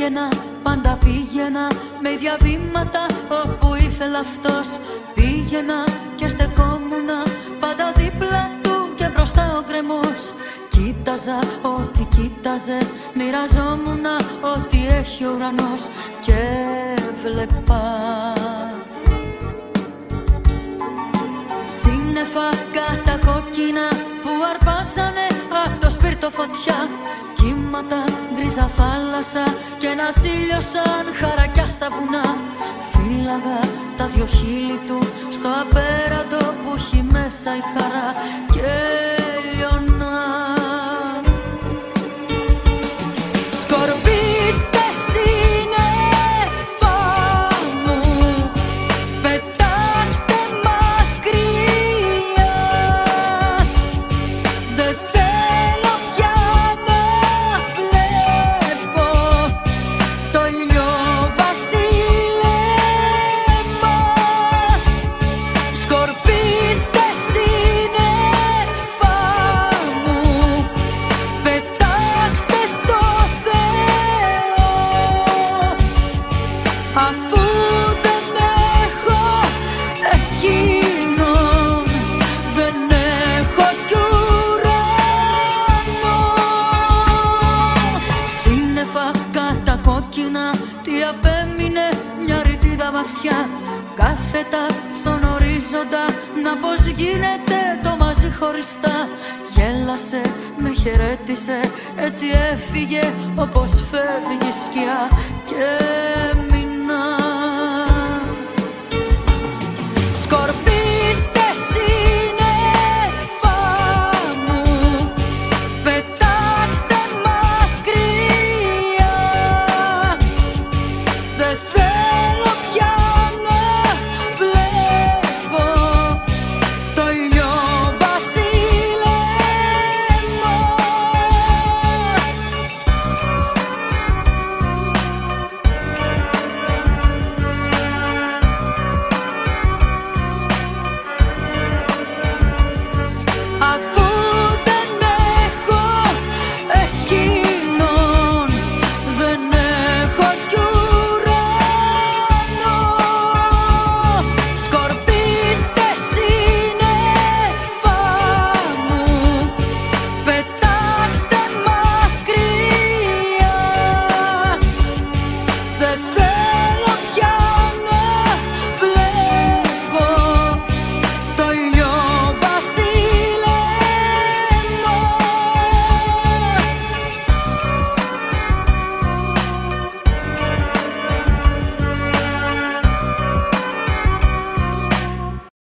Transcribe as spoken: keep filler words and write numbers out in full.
πήγαινα, πάντα πήγαινα με ίδια βήματα όπου ήθελα αυτός. Πήγαινα και στεκόμουνα πάντα δίπλα του και μπροστά ο γκρεμός. Κοίταζα ό,τι κοίταζε, μοιραζόμουνα ό,τι έχει ο ουρανός και βλέπα σύννεφα κατακόκκινα που αρπάζανε απ' το σπίρτο φωτιά. Κύματα, γκρίζα θάλασσα και ένας ήλιος σαν χαρακιά στα βουνά. Φύλαγα τα δυο χείλη του στο απέραντο που έχει μέσα η χαρά και λιωνά. Σκορπίστε σύννεφα μου, πετάξτε μακριά. Δεν θέλω πια να βλέπω το ηλιοβασίλεμα. Σκορπίστε σύννεφα μου, πετάξτε στο Θεό, αφού δεν έχω εκείνον, δεν έχω κι ουρανό. Σύννεφα κατακόκκινα, τι απέμεινε, μια ρητίδα βαθιά. Κάθετα στον ορίζοντα, να πως γίνεται το μαζί χωριστά. Γέλασε, με χαιρέτησε, έτσι έφυγε όπως φεύγει σκιά και